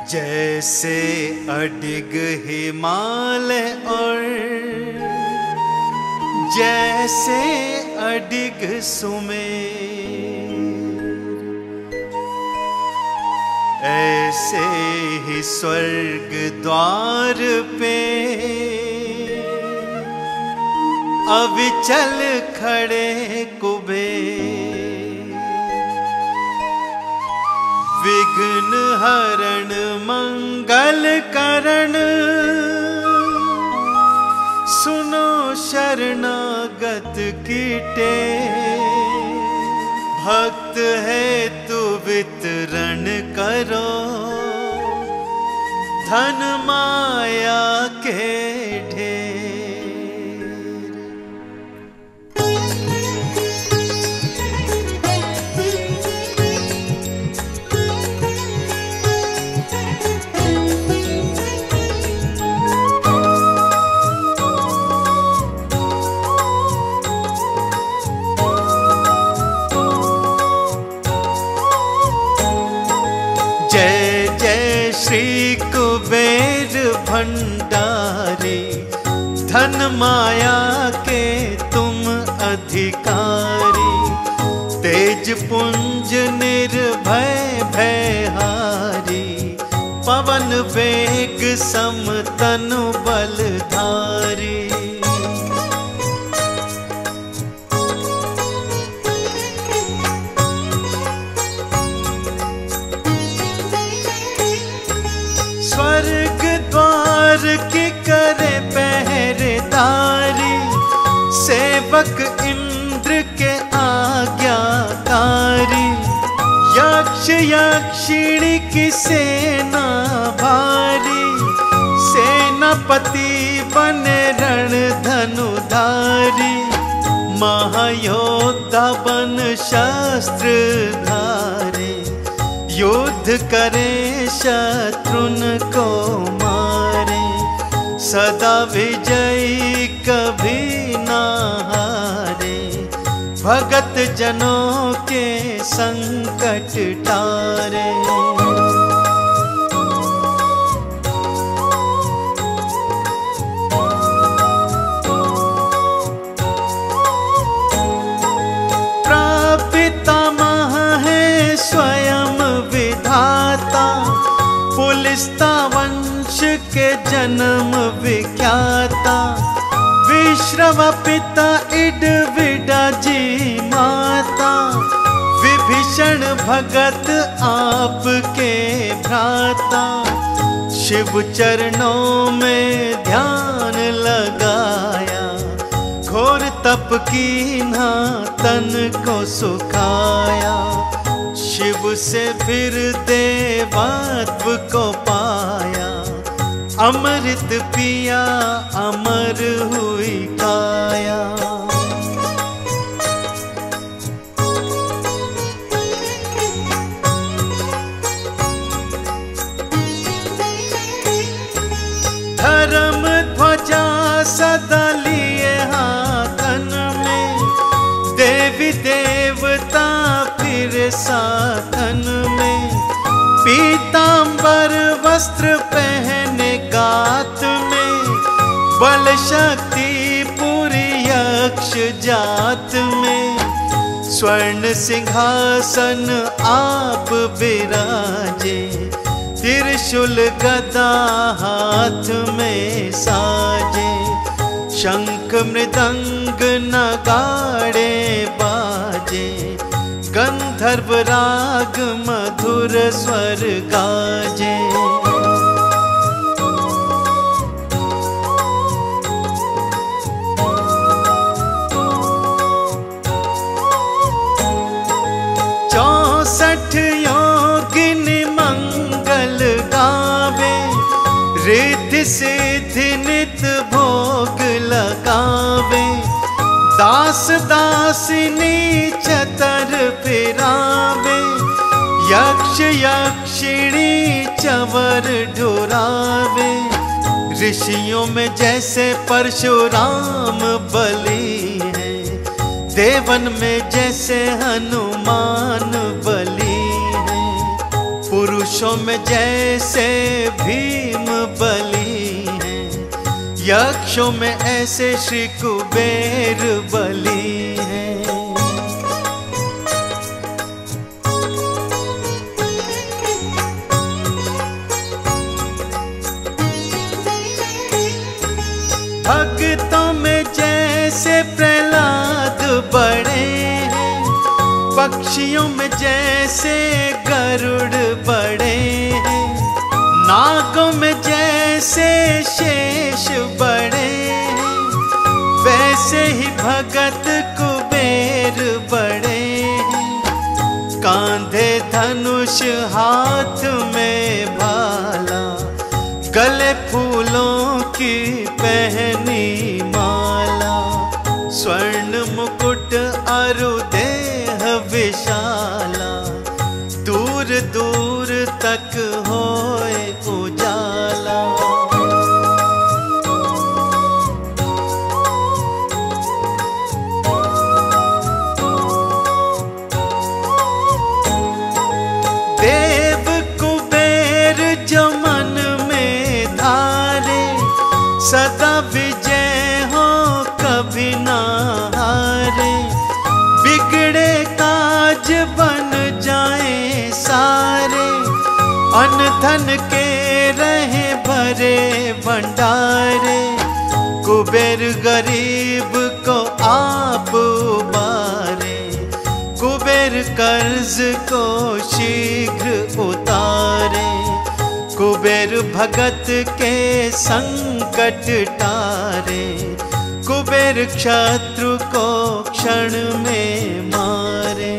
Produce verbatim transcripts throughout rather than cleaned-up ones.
जैसे अडिग हिमालय और जैसे अडिग सुमेर, ऐसे ही स्वर्ग द्वार पे अविचल खड़े कुबेर। विघ्न हरण मंगल करण, सुनो शरणागत की टेर। भक्त है तू वितरण करो, धन माया के ढेर। जय जय श्री कुबेर भंडारी, धन माया के तुम अधिकारी। तेज पुंज निर्भय भयहारी, पवन वेग सम तनु बलधारी। स्वर्ग द्वार की करे पहरेदारी, सेवक इंद्र के आज्ञाकारी। यक्ष यक्षिणी की सेना भारी, सेनापति बने रण धनुधारी। महायोद्धा बन शस्त्र धारे, युद्ध करे शत्रुन को मारे। सदा विजयी कभी ना हारे, भगत जनों के संकट टारे। प्रपितामह है स्वयं विधाता, पुलिस्ता वंश के जन्म विख्याता। विश्रव पिता इडविडा जी माता, विभीषण भगत आपके भ्राता। शिव चरणों में ध्यान लगाया, घोर तप कीन्हा तन को सुखाया। शिव से फिर देवत्व को पाया, अमृत पिया अमर हुई काया। धर्म ध्वजा सदा लिए हाथन में, देवी देवता फिर साथन में। पीतांबर वस्त्र पहने गात में, बल शक्ति पूरी यक्ष जात में। स्वर्ण सिंहासन आप विराजे, त्रिशूल गदा हाथ में साजे। शंख मृदंग नगाड़े बाजे, गंधर्व राग मधुर स्वर गाजे। चौसठ योगिनी मंगल गावे, रिद्धि सिद्धि नित भोग लगावे। दास दासिनी चतर फिरावे, यक्ष यक्षिणी चवर ढुरावे। ऋषियों में जैसे परशुराम बली है, देवन में जैसे हनुमान बली है। पुरुषों में जैसे भीम बली हैं, यक्षों में ऐसे श्री कुबेर बली हैं। भक्तों में जैसे प्रहलाद बड़े हैं, पक्षियों में जैसे गरुड़ बड़े हैं, नागों में जैसे शेष बड़े हैं, वैसे ही भगत कुबेर बड़े हैं। कांधे धनुष हाथ में भाला, गले फूलों की पहनी माला, स्वर्ण मुकुट अरु देह विशाला, दूर दूर तक होए उजाला। देव कुबेर जो मन में धारे, सदा विजय हो कभी ना हारे। बिगड़े काज बन जाए सारे, अन्न धन के रहे भरे भंडारे। कुबेर गरीब को आप उबारे, कुबेर कर्ज को शीघ्र उतारे। कुबेर भगत के संकट टारे, कुबेर शत्रु को क्षण में मारे।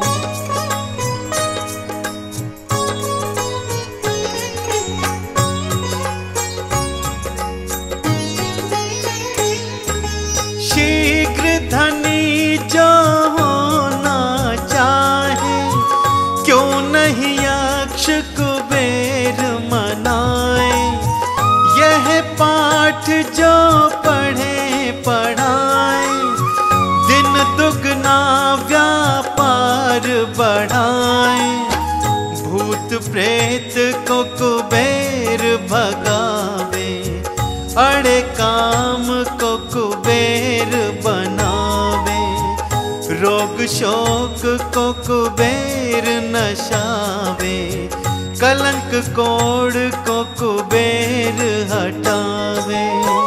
शीघ्र धनी जो होना चाहे, क्यों नहीं यक्ष कुबेर मनाए। यह पाठ जो पढ़े पढ़ाए, दिन दुगना व्यापार बढ़ाए। भूत प्रेत को कुबेर भगावे, अड़े काम को कुबेर बनावे। रोग शोक को कुबेर नशावे, कलंक कोड़ को कुबेर हटावे।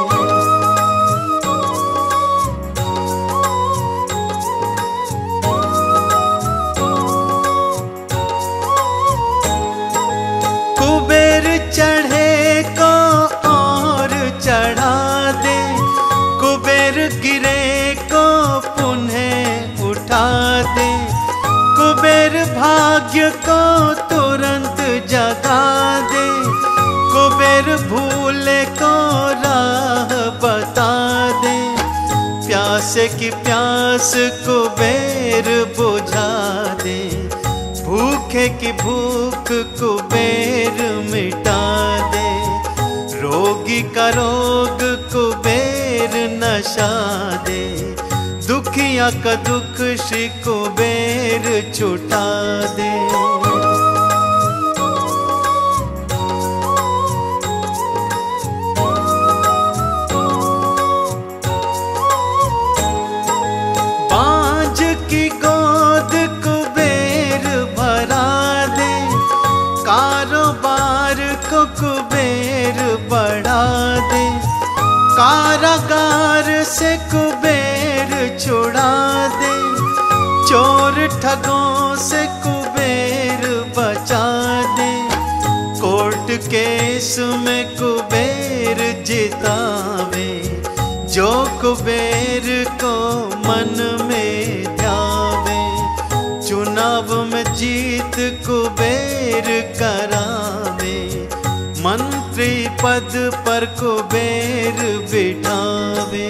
कुबेर चढ़े को और चढ़ा दे, कुबेर गिरे को पुनः उठा दे। कुबेर भाग्य को तुरंत जगा दे, कुबेर भूले को राह बता दे। प्यासे की प्यास कुबेर बुझा दे, भूखे की भूख कुबेर मिटा दे। रोगी का रोग कुबेर नशा दे, दुखिया का दुख श्री कुबेर छुटा दे। बांझ की गोद कुबेर भरा दे, कारोबार को कुबेर बढ़ा दे। कारागार से कुबेर छुड़ा दे, चोर ठगों से कुबेर बचा दे। कोर्ट केस में कुबेर जितावे, जो कुबेर को मन में ध्यावे। चुनाव में जीत कुबेर करावे, मंत्री पद पर कुबेर बिठावे।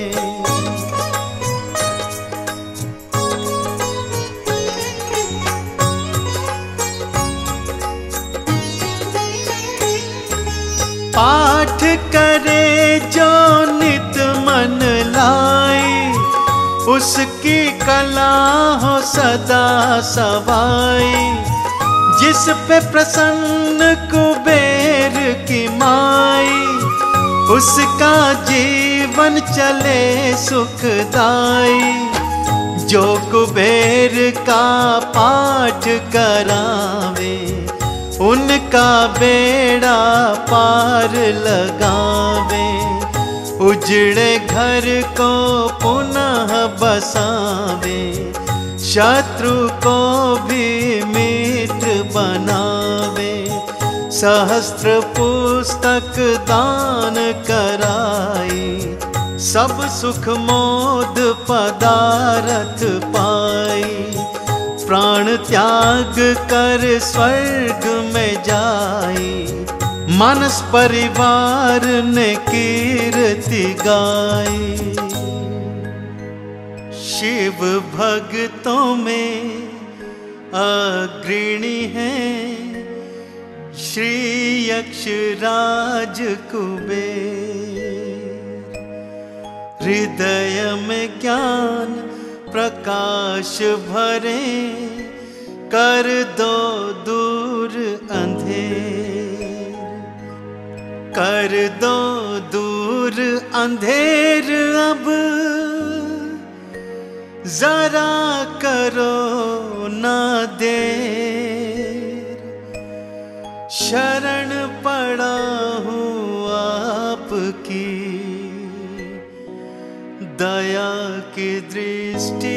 पाठ करे जो नित मन लाई, उसकी कला हो सदा सवाई। जिस पे प्रसन्न कुबेर की माई, उसका जीवन चले सुखदाई। जो कुबेर का पाठ करावे, उनका बेड़ा पार लगावे। उजड़े घर को पुनः बसावे, शत्रु को भी मित्र बनावे। सहस्त्र पुस्तक दान कराई, सब सुख मोद पदारथ पाई। प्राण त्याग कर स्वर्ग में जाई, मानस परिवार ने कीर्ति गाई। शिव भक्तों में अग्रणी हैं श्री यक्षराज कुबेर। हृदय में ज्ञान प्रकाश भरे, कर दो दूर अंधेर। कर दो दूर अंधेर अब, जरा करो ना देर। शरण पड़ा हूँ आपकी, दया की दृष्टि